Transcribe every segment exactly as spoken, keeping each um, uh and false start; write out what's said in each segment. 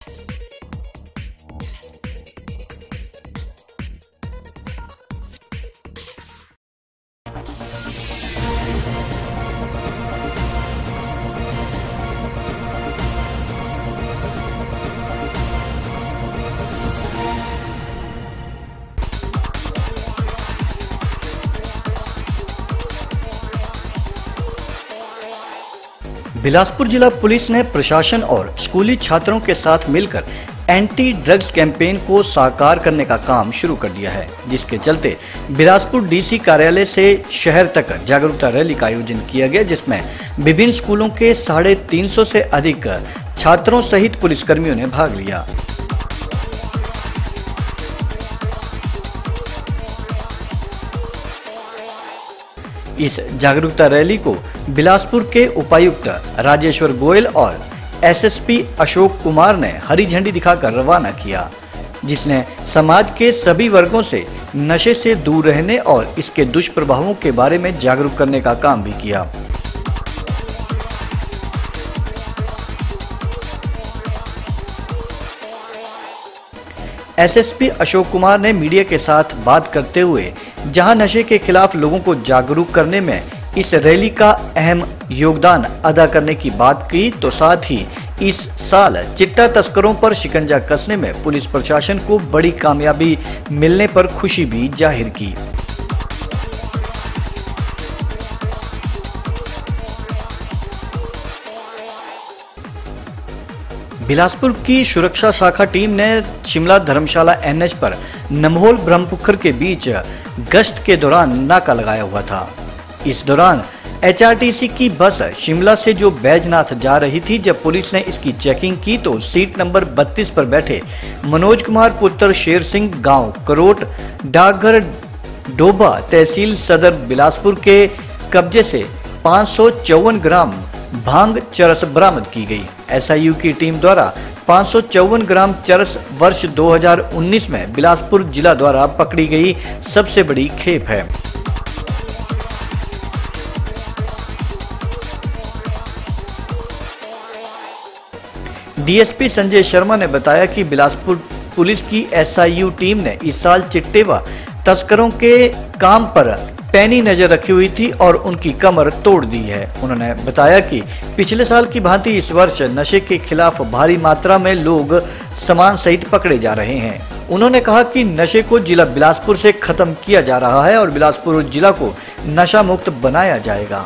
बिलासपुर जिला पुलिस ने प्रशासन और स्कूली छात्रों के साथ मिलकर एंटी ड्रग्स कैंपेन को साकार करने का काम शुरू कर दिया है, जिसके चलते बिलासपुर डीसी कार्यालय से शहर तक जागरूकता रैली का आयोजन किया गया, जिसमें विभिन्न स्कूलों के साढ़े तीन सौ से अधिक छात्रों सहित पुलिसकर्मियों ने भाग लिया। इस जागरूकता रैली को बिलासपुर के उपायुक्त राजेश्वर गोयल और एसएसपी अशोक कुमार ने हरी झंडी दिखाकर रवाना किया, जिसने समाज के सभी वर्गों से नशे से दूर रहने और इसके दुष्प्रभावों के बारे में जागरूक करने का काम भी किया। एसएसपी अशोक कुमार ने मीडिया के साथ बात करते हुए जहां नशे के खिलाफ लोगों को जागरूक करने में इस रैली का अहम योगदान अदा करने की बात की, तो साथ ही इस साल चिट्टा तस्करों पर शिकंजा कसने में पुलिस प्रशासन को बड़ी कामयाबी मिलने पर खुशी भी जाहिर की। बिलासपुर की सुरक्षा शाखा टीम ने शिमला धर्मशाला एनएच पर नमहोल ब्रह्मपुखर के बीच गश्त के दौरान नाका लगाया हुआ था। इस दौरान एचआरटीसी की बस शिमला से जो बैजनाथ जा रही थी, जब पुलिस ने इसकी चेकिंग की तो सीट नंबर बत्तीस पर बैठे मनोज कुमार पुत्र शेर सिंह गांव करोट डाकघर डोबा तहसील सदर बिलासपुर के कब्जे से पाँच सौ चौवन ग्राम भांग चरस बरामद की गई। एसआईयू की टीम द्वारा पाँच सौ चौवन ग्राम चरस वर्ष दो हज़ार उन्नीस में बिलासपुर जिला द्वारा पकड़ी गई सबसे बड़ी खेप है। डीएसपी संजय शर्मा ने बताया कि बिलासपुर पुलिस की एसआईयू टीम ने इस साल चिट्टे व तस्करों के काम पर पैनी नजर रखी हुई थी और उनकी कमर तोड़ दी है। उन्होंने बताया कि पिछले साल की भांति इस वर्ष नशे के खिलाफ भारी मात्रा में लोग सामान सहित पकड़े जा रहे हैं। उन्होंने कहा कि नशे को जिला बिलासपुर से खत्म किया जा रहा है और बिलासपुर जिला को नशा मुक्त बनाया जाएगा।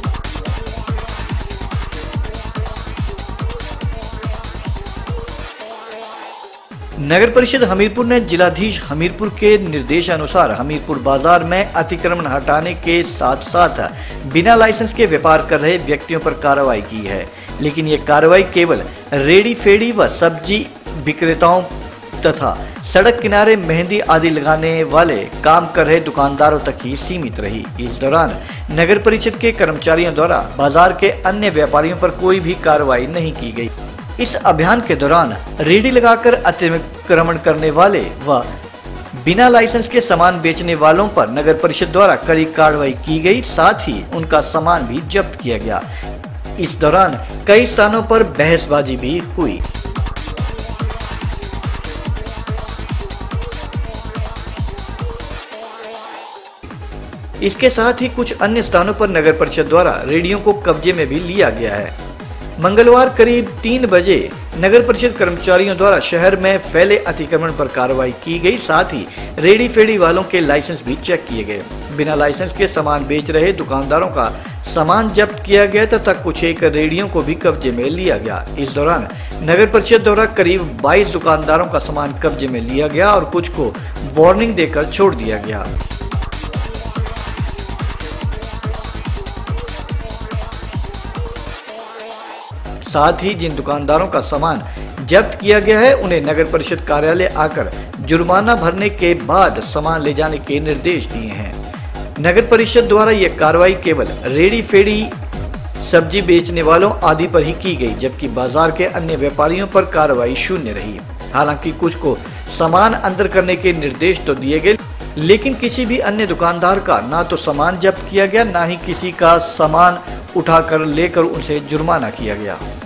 नगर परिषद हमीरपुर ने जिलाधीश हमीरपुर के निर्देशानुसार हमीरपुर बाजार में अतिक्रमण हटाने के साथ साथ बिना लाइसेंस के व्यापार कर रहे व्यक्तियों पर कार्रवाई की है, लेकिन ये कार्रवाई केवल रेडी फेडी व सब्जी विक्रेताओं तथा सड़क किनारे मेहंदी आदि लगाने वाले काम कर रहे दुकानदारों तक ही सीमित रही। इस दौरान नगर परिषद के कर्मचारियों द्वारा बाजार के अन्य व्यापारियों पर कोई भी कार्रवाई नहीं की गई। इस अभियान के दौरान रेडी लगाकर अतिक्रमण करने वाले व बिना लाइसेंस के सामान बेचने वालों पर नगर परिषद द्वारा कड़ी कार्रवाई की गई, साथ ही उनका सामान भी जब्त किया गया। इस दौरान कई स्थानों पर बहसबाजी भी हुई। इसके साथ ही कुछ अन्य स्थानों पर नगर परिषद द्वारा रेडियो को कब्जे में भी लिया गया है। मंगलवार करीब तीन बजे नगर परिषद कर्मचारियों द्वारा शहर में फैले अतिक्रमण पर कार्रवाई की गई, साथ ही रेडी फेडी वालों के लाइसेंस भी चेक किए गए। बिना लाइसेंस के सामान बेच रहे दुकानदारों का सामान जब्त किया गया तथा कुछ एक रेडियो को भी कब्जे में लिया गया। इस दौरान नगर परिषद द्वारा करीब बाईस दुकानदारों का सामान कब्जे में लिया गया और कुछ को वार्निंग देकर छोड़ दिया गया। साथ ही जिन दुकानदारों का सामान जब्त किया गया है उन्हें नगर परिषद कार्यालय आकर जुर्माना भरने के बाद सामान ले जाने के निर्देश दिए हैं। नगर परिषद द्वारा यह कार्रवाई केवल रेडी फेडी सब्जी बेचने वालों आदि पर ही की गई, जबकि बाजार के अन्य व्यापारियों पर कार्रवाई शून्य रही। हालांकि कुछ को सामान अंदर करने के निर्देश तो दिए गए, लेकिन किसी भी अन्य दुकानदार का ना तो सामान जब्त किया गया, ना ही किसी का सामान उठाकर लेकर उनसे जुर्माना किया गया।